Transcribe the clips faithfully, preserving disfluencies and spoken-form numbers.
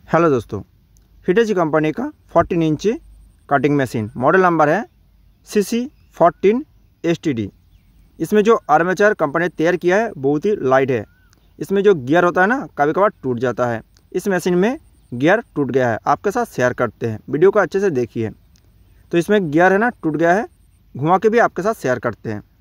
Hello दोस्तों, Hitachi company का fourteen inch cutting machine model number है C C fourteen S T D. इसमें जो आर्मेचर कंपनी ने तैयार किया है बहुत ही लाइट है। इसमें जो गियर होता है ना कभी कभार टूट जाता है। इस मशीन में गियर टूट गया है, आपके साथ शेयर करते हैं, वीडियो को अच्छे से देखिए। तो इसमें गियर है ना टूट गया है, घुमा के भी आपके साथ शेयर करते हैं।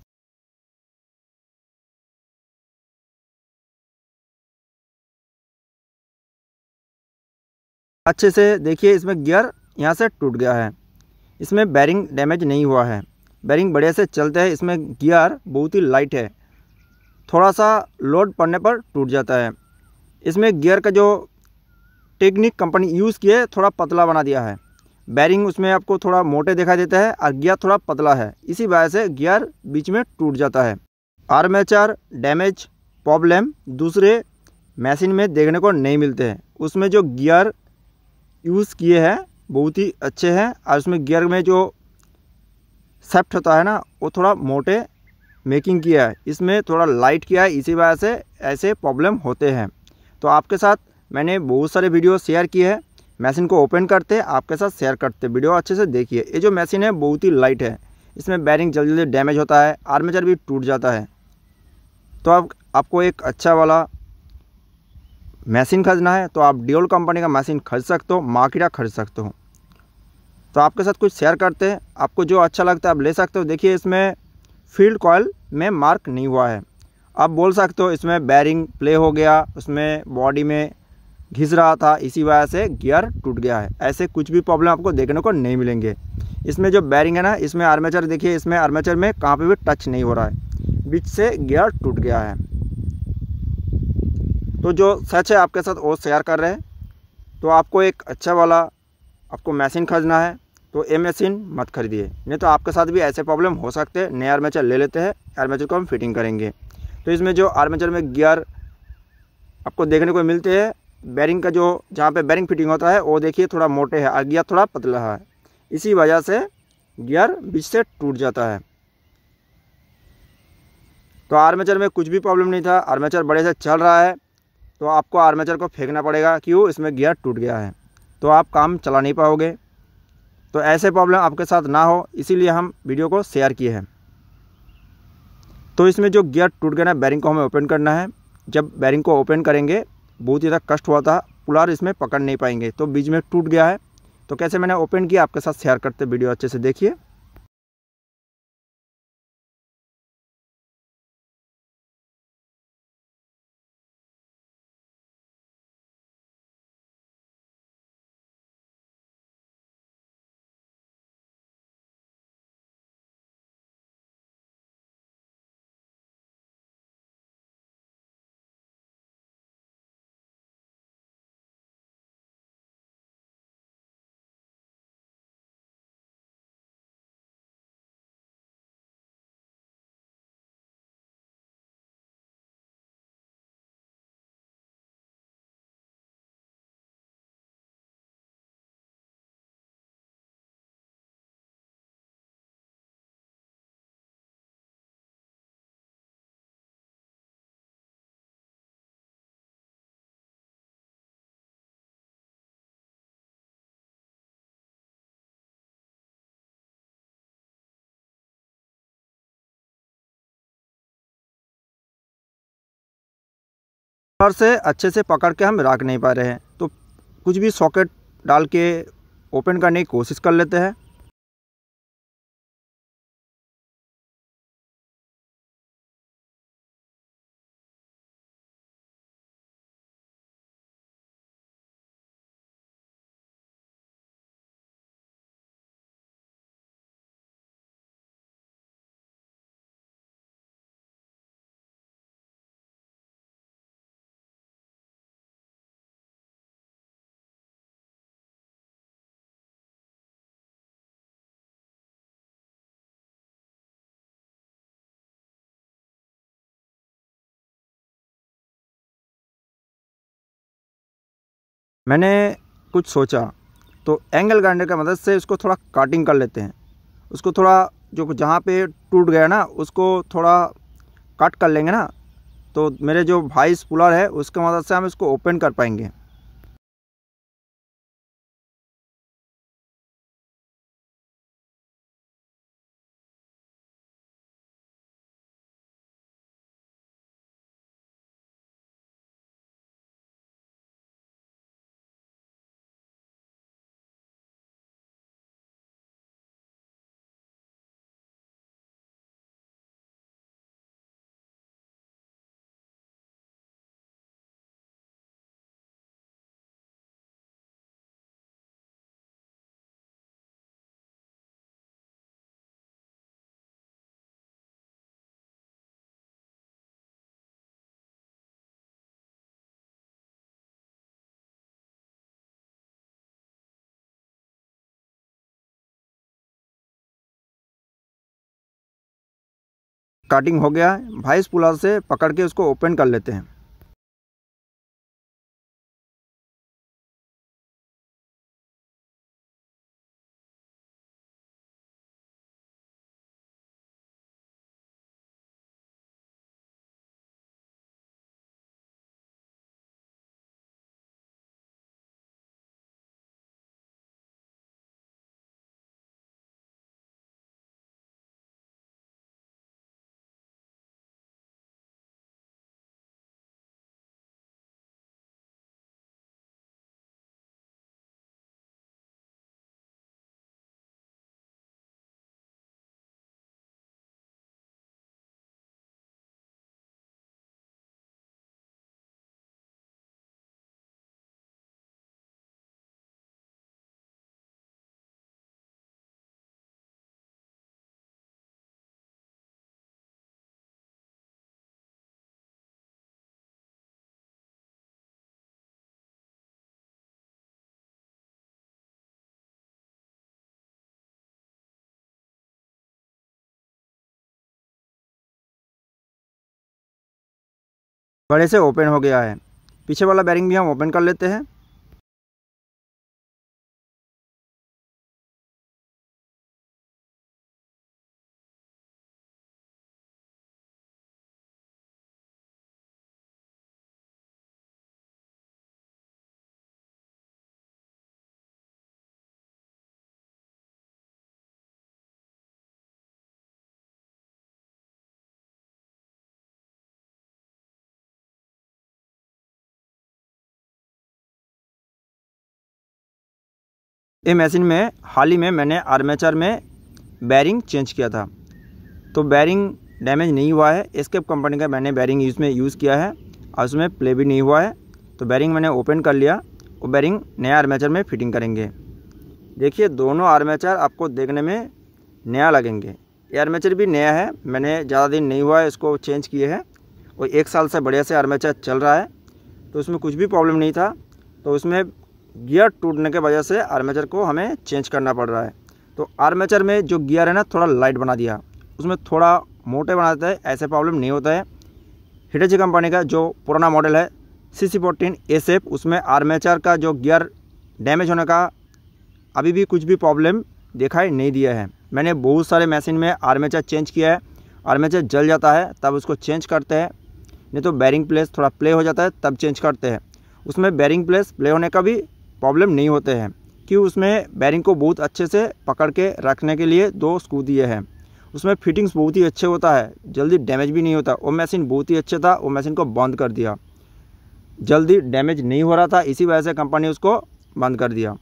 अच्छे से देखिए, इसमें गियर यहाँ से टूट गया है। इसमें बैरिंग डैमेज नहीं हुआ है, बैरिंग बढ़िया से चलते हैं। इसमें गियर बहुत ही लाइट है, थोड़ा सा लोड पड़ने पर टूट जाता है। इसमें गियर का जो टेक्निक कंपनी यूज़ की है थोड़ा पतला बना दिया है। बैरिंग उसमें आपको थोड़ा मोटे दिखाई देता है और गियर थोड़ा पतला है, इसी वजह से गियर बीच में टूट जाता है। आर्मेचर डैमेज प्रॉब्लम दूसरे मशीन में देखने को नहीं मिलते हैं। उसमें जो गियर यूज़ किए हैं बहुत ही अच्छे हैं और उसमें गियर में जो सेफ्ट होता है ना वो थोड़ा मोटे मेकिंग किया है, इसमें थोड़ा लाइट किया है, इसी वजह से ऐसे प्रॉब्लम होते हैं। तो आपके साथ मैंने बहुत सारे वीडियो शेयर किए हैं। मशीन को ओपन करते आपके साथ शेयर करते, वीडियो अच्छे से देखिए। ये जो मशीन है बहुत ही लाइट है, इसमें बैरिंग जल्दी जल्दी डैमेज होता है, आर्मेचर भी टूट जाता है। तो अब आपको एक अच्छा वाला मशीन खरीदना है तो आप डियोल कंपनी का मशीन खरीद सकते हो, माकिटा खरीद सकते हो। तो आपके साथ कुछ शेयर करते हैं, आपको जो अच्छा लगता है आप ले सकते हो। देखिए इसमें फील्ड कॉयल में मार्क नहीं हुआ है। आप बोल सकते हो इसमें बैरिंग प्ले हो गया, उसमें बॉडी में घिस रहा था, इसी वजह से गियर टूट गया है। ऐसे कुछ भी प्रॉब्लम आपको देखने को नहीं मिलेंगे। इसमें जो बैरिंग है ना, इसमें आर्मेचर देखिए, इसमें आर्मेचर में कहाँ पे भी टच नहीं हो रहा है, बीच से गियर टूट गया है। तो जो सच है आपके साथ वो शेयर कर रहे हैं। तो आपको एक अच्छा वाला आपको मशीन खरीदना है तो ये मशीन मत खरीदिए, नहीं तो आपके साथ भी ऐसे प्रॉब्लम हो सकते हैं। नए आर्मेचर ले लेते हैं, आर्मेचर को हम फिटिंग करेंगे। तो इसमें जो आर्मेचर में गियर आपको देखने को मिलते हैं, बैरिंग का जो जहाँ पे बैरिंग फिटिंग होता है वो देखिए थोड़ा मोटे है और गियर थोड़ा पतला है, इसी वजह से गियर बीच से टूट जाता है। तो आर्मेचर में कुछ भी प्रॉब्लम नहीं था, आर्मेचर बड़े से चल रहा है। तो आपको आर्मेचर को फेंकना पड़ेगा, क्यों? इसमें गियर टूट गया है, तो आप काम चला नहीं पाओगे। तो ऐसे प्रॉब्लम आपके साथ ना हो, इसीलिए हम वीडियो को शेयर किए हैं। तो इसमें जो गियर टूट गया ना, बैरिंग को हमें ओपन करना है। जब बैरिंग को ओपन करेंगे बहुत ही ज़्यादा कष्ट हुआ था, पुलार इसमें पकड़ नहीं पाएंगे, तो बीच में टूट गया है। तो कैसे मैंने ओपन किया आपके साथ शेयर करते, वीडियो अच्छे से देखिए। पुलार से अच्छे से पकड़ के हम रख नहीं पा रहे हैं, तो कुछ भी सॉकेट डाल के ओपन करने की कोशिश कर लेते हैं। मैंने कुछ सोचा तो एंगल ग्राइंडर की मदद से उसको थोड़ा कटिंग कर लेते हैं। उसको थोड़ा जो जहाँ पे टूट गया ना उसको थोड़ा कट कर लेंगे ना, तो मेरे जो भाई स्पूलर है उसकी मदद से हम इसको ओपन कर पाएंगे। कटिंग हो गया है। भाई स्पूलर से पकड़ के उसको ओपन कर लेते हैं। बड़े से ओपन हो गया है। पीछे वाला बैरिंग भी हम ओपन कर लेते हैं। ये मशीन में हाल ही में मैंने आर्मेचर में बैरिंग चेंज किया था, तो बैरिंग डैमेज नहीं हुआ है। एस्केप कंपनी का मैंने बैरिंग यूज़ में यूज़ किया है और उसमें प्ले भी नहीं हुआ है। तो बैरिंग मैंने ओपन कर लिया। वो बैरिंग नया आर्मेचर में फिटिंग करेंगे। देखिए दोनों आर्मेचर आपको देखने में नया लगेंगे। ये आर्मेचर भी नया है, मैंने ज़्यादा दिन नहीं हुआ है इसको चेंज किए हैं। और एक साल से बढ़िया से आर्मेचर चल रहा है, तो उसमें कुछ भी प्रॉब्लम नहीं था। तो उसमें गियर टूटने के वजह से आर्मेचर को हमें चेंज करना पड़ रहा है। तो आर्मेचर में जो गियर है ना थोड़ा लाइट बना दिया, उसमें थोड़ा मोटे बना देता है, ऐसे प्रॉब्लम नहीं होता है। हिटाची कंपनी का जो पुराना मॉडल है C C fourteen S F, उसमें आर्मेचर का जो गियर डैमेज होने का अभी भी कुछ भी प्रॉब्लम दिखाई नहीं दिया है। मैंने बहुत सारे मशीन में आर्मेचर चेंज किया है। आर्मेचर जल जाता है तब उसको चेंज करते हैं, नहीं तो बैरिंग प्लेस थोड़ा प्ले हो जाता है तब चेंज करते हैं। उसमें बैरिंग प्लेस प्ले होने का भी प्रॉब्लम नहीं होते हैं, कि उसमें बैरिंग को बहुत अच्छे से पकड़ के रखने के लिए दो स्क्रू दिए हैं। उसमें फिटिंग्स बहुत ही अच्छे होता है, जल्दी डैमेज भी नहीं होता। वो मशीन बहुत ही अच्छा था, वो मशीन को बंद कर दिया। जल्दी डैमेज नहीं हो रहा था, इसी वजह से कंपनी उसको बंद कर दिया।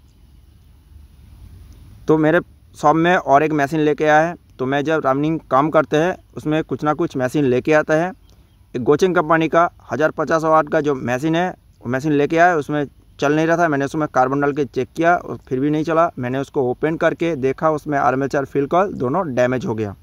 तो मेरे शॉप में और एक मशीन लेके आया है, तो मैं जब रनिंग काम करते हैं उसमें कुछ ना कुछ मशीन लेके आता है। एक गोचिंग कंपनी का हज़ार पचास वाट का जो मशीन है वो मशीन लेके आया, उसमें चल नहीं रहा था। मैंने उसमें कार्बन डाल के चेक किया और फिर भी नहीं चला। मैंने उसको ओपन करके देखा, उसमें आर्मेचर फिल कॉइल दोनों डैमेज हो गया।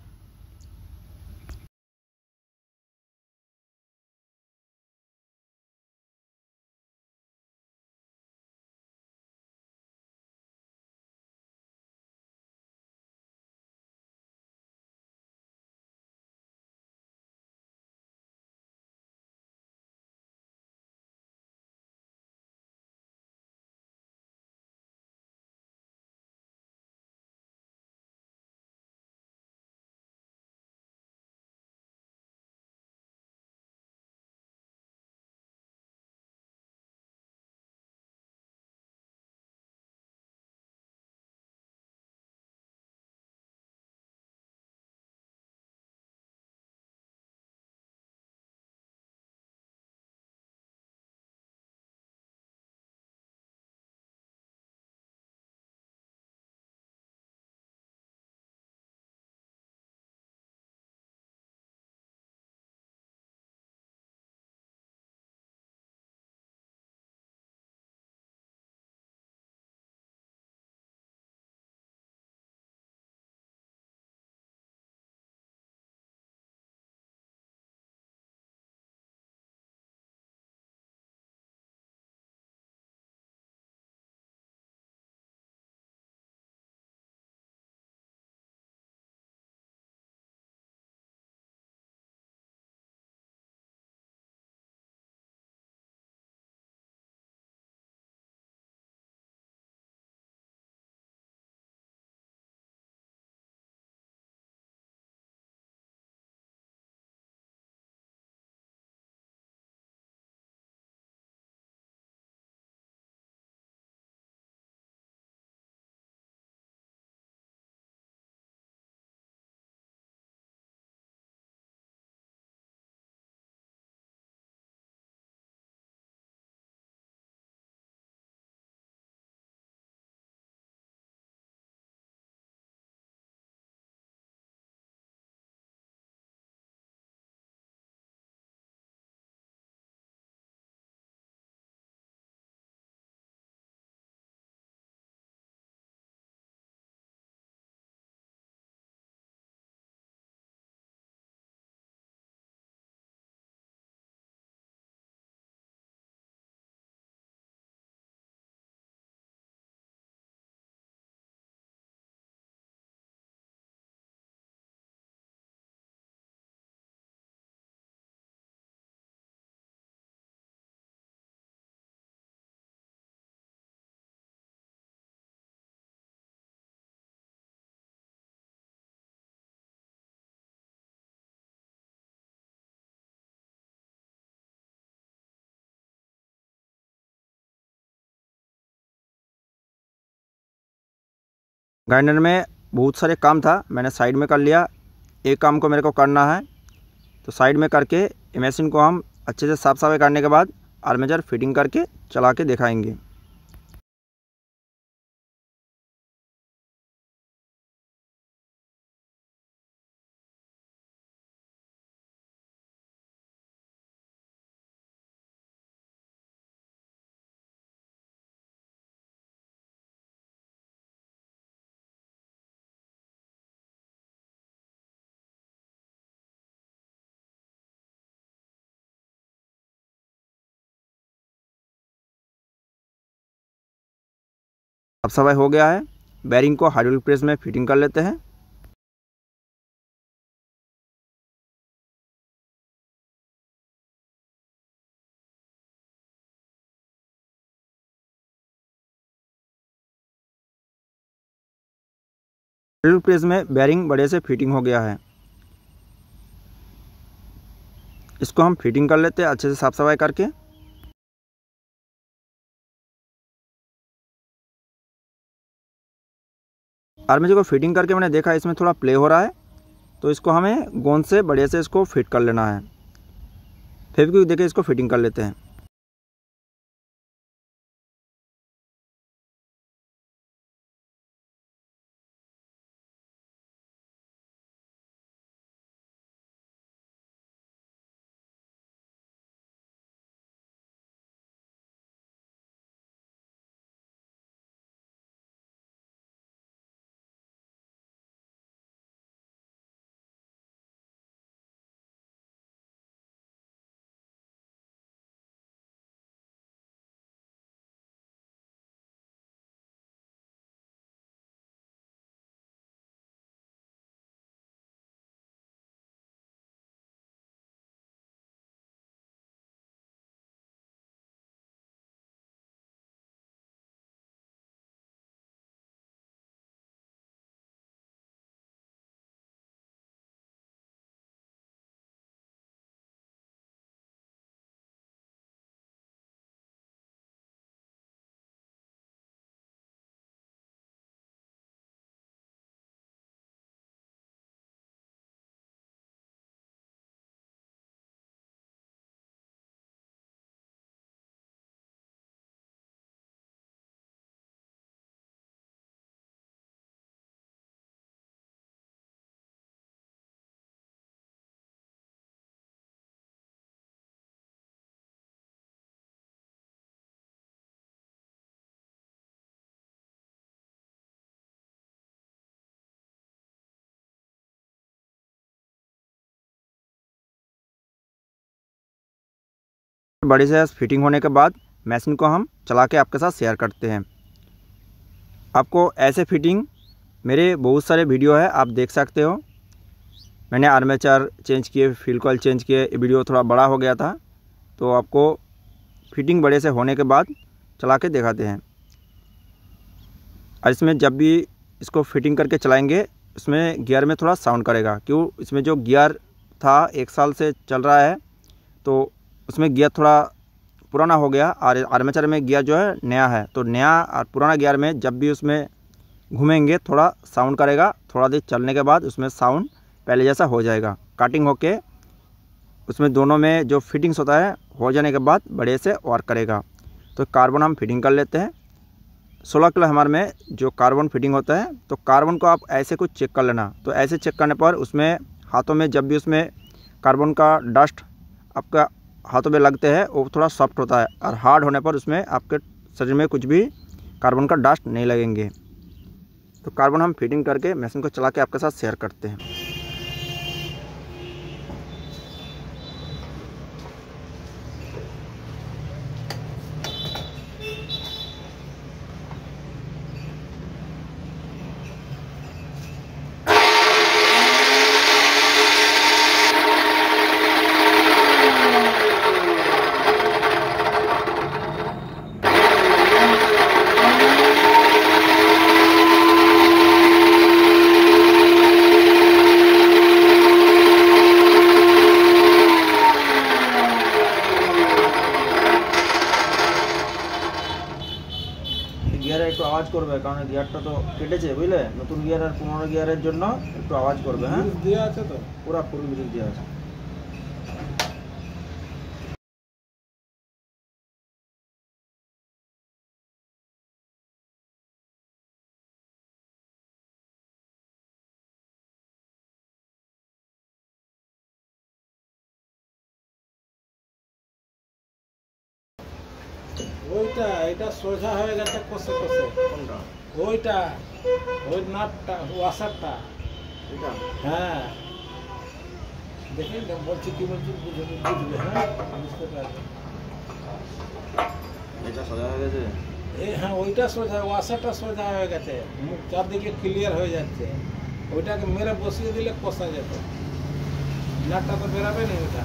ग्राइंडर में बहुत सारे काम था, मैंने साइड में कर लिया। एक काम को मेरे को करना है, तो साइड में करके मशीन को हम अच्छे से साफ सफाई करने के बाद आर्मेचर फिटिंग करके चला के दिखाएंगे। साफ सफाई हो गया है। बैरिंग को हाइड्रोलिक प्रेस में फिटिंग कर लेते हैं। हाइड्रोलिक प्रेस में बैरिंग बढ़िया से फिटिंग हो गया है। इसको हम फिटिंग कर लेते हैं अच्छे से साफ सफाई करके। आर्मेचर को फिटिंग करके मैंने देखा इसमें थोड़ा प्ले हो रहा है, तो इसको हमें गोंद से बढ़िया से इसको फिट कर लेना है। फेविक्विक देके इसको फिटिंग कर लेते हैं। बड़ी से फिटिंग होने के बाद मशीन को हम चला के आपके साथ शेयर करते हैं। आपको ऐसे फिटिंग मेरे बहुत सारे वीडियो है, आप देख सकते हो। मैंने आर्मेचर चेंज किए, फ्यूल कॉइल चेंज किए, वीडियो थोड़ा बड़ा हो गया था, तो आपको फिटिंग बड़े से होने के बाद चला के दिखाते हैं। और इसमें जब भी इसको फिटिंग करके चलाएंगे, इसमें गियर में थोड़ा साउंड करेगा, क्यों इसमें जो गियर था एक साल से चल रहा है, तो उसमें गियर थोड़ा पुराना हो गया। और आर्मेचर में गियर जो है नया है, तो नया और पुराना गियर में जब भी उसमें घूमेंगे थोड़ा साउंड करेगा। थोड़ा देर चलने के बाद उसमें साउंड पहले जैसा हो जाएगा। काटिंग होके उसमें दोनों में जो फिटिंग्स होता है हो जाने के बाद बड़े से वर्क करेगा। तो कार्बन हम फिटिंग कर लेते हैं। सोलह किलो हमारे में जो कार्बन फिटिंग होता है, तो कार्बन को आप ऐसे कुछ चेक कर लेना। तो ऐसे चेक करने पर उसमें हाथों में जब भी उसमें कार्बन का डस्ट आपका हाथों में लगते हैं, वो थोड़ा सॉफ्ट होता है, और हार्ड होने पर उसमें आपके शरीर में कुछ भी कार्बन का डस्ट नहीं लगेंगे। तो कार्बन हम फिटिंग करके मशीन को चला के आपके साथ शेयर करते हैं। গিয়ারে একটু আওয়াজ করবে, কারণ গিয়ারটা তো কেটেছে বুঝলে, নতুন গিয়ার আর পুরোনো গিয়ারের জন্য একটু আওয়াজ করবে। হ্যাঁ দেওয়া আছে তো, পুরো ফুল ব্রিজ দেওয়া আছে। ওইটা এটা সোজা হয়ে গেছে কষে কষে। কোনটা? ওইটা ওই নাটটা ওয়াশারটা। এটা হ্যাঁ দেখি বলছি কি বলছি বুঝে বুঝবে। হ্যাঁ বুঝতে পারবে। এটা সোজা হয়ে গেছে। এই হ্যাঁ ওইটা সোজা, ওয়াশারটা সোজা হয়ে গেছে, মুখ চারদিকে ক্লিয়ার হয়ে যাচ্ছে। ওইটাকে মেরে বসিয়ে দিলে কষা যেত, নাটটা তো বেরাবে না। ওইটা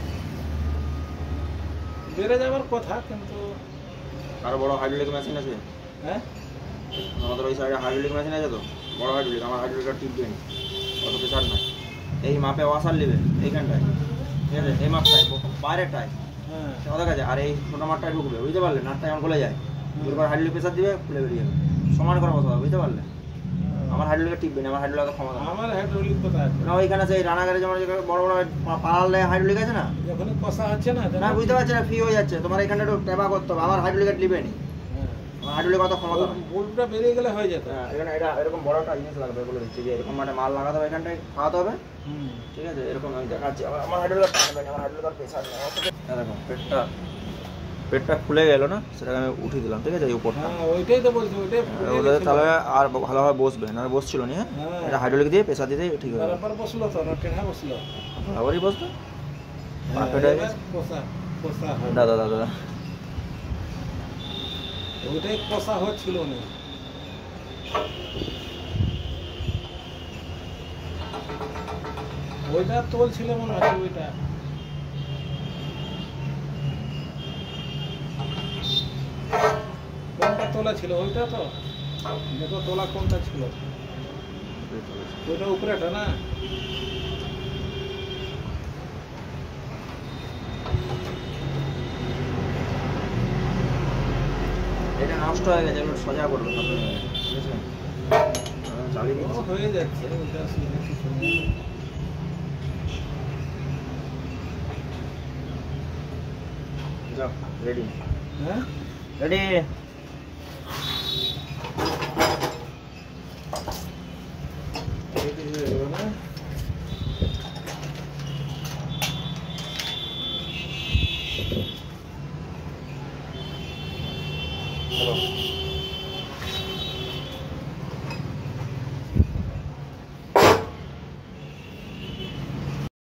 বেড়ে যাবার কথা, কিন্তু আরো বড় হাইড্রোলিক মেশিন আছে। হ্যাঁ আমাদের ওই সাইডে হাইড্রোলিক মেশিন আছে তো, বড় হাইড্রোলিক। আমার হাইড্রোলিকটা টিপবে না, অত প্রেশার নাই। এই মাপে ওয়াশার নেবে এইখানটায়, ঠিক আছে? এই মাপটায় বাইরেটায় হ্যাঁ আমাদের কাছে, আর এই ছোটো মাঠটায় ঢুকবে, বুঝতে পারলে? নাটটা এখন খুলে যায়, দুবার হাইড্রোলিক প্রেশার দিবে, খুলে বেরিয়ে যাবে। সমান করে বসাবে, বুঝতে পারলে? আমার হাইড্রোলিকে টিপবে না, আমার হাইড্রোলিকের ক্ষমতা নেই। আমার হাইড্রোলিক কোথায় আছে? না ওইখানে সেই রানাঘাটে যেমন বড় বড় পাড়ালে হাইড্রোলিক আছে না, যখনই কষা হচ্ছে না না বুঝতে পারছি না, ফ্রি হয়ে যাচ্ছে। তোমার এখানে একটু টেপা করতে হবে, আমার হাইড্রোলিকের টিপে নি। আমার হাইড্রোলিক কত ক্ষমতা নেই। বোল্টটা বেরিয়ে গেলে হয়ে যেত। হ্যাঁ এখানে এটা এরকম বড় একটা জিনিস লাগবে বলে দিচ্ছি, যে এরকম মানে মাল লাগাতে হবে, এখানটায় খাওয়াতে হবে, হুম ঠিক আছে? এরকম আমি দেখাচ্ছি। আমার আমার হাইড্রোলিক টানবে না, আমার হাইড্রোলিক প্রেশার নেই। দেখো পেটটা পেটটা খুলে গেল না, সেটাকে আমি উঠিয়ে দিলাম, ঠিক আছে? এই উপরটা হ্যাঁ ওইটাই তো বলছি, ওইটাই ফুলে ওটা গেছিল। তাহলে আর ভালোভাবে বসবে না, বসছিল না। হ্যাঁ হ্যাঁ। এটা হাইড্রোলিক দিয়ে প্রেশার দিতে ঠিক হয়ে যাবে, বরাবর বসলো তো, না টেনে বসলো? বরাবরই বসবে। হ্যাঁ, পারফেক্ট হয়ে এবার গেছে। কষা কষা হবে। দাদা দাদা ওইটাই কষা হচ্ছিল না। ওইটা তোল ছিল মনে হচ্ছে, ওইটা কোনটা তোলা ছিল? ওইটা তো দেখো, তোলা কোনটা ছিল? ওইটা উপরেটা না? এটা নষ্ট হয়ে গেছে, এবার সোজা করবে, বুঝলেন? চালিয়ে ও দিচ্ছি। হয়ে যাচ্ছে, ওইটা অসুবিধা কিছু নেই। যাও রেডি হ্যাঁ রেডি। রেডি হয়ে গেল না? চলো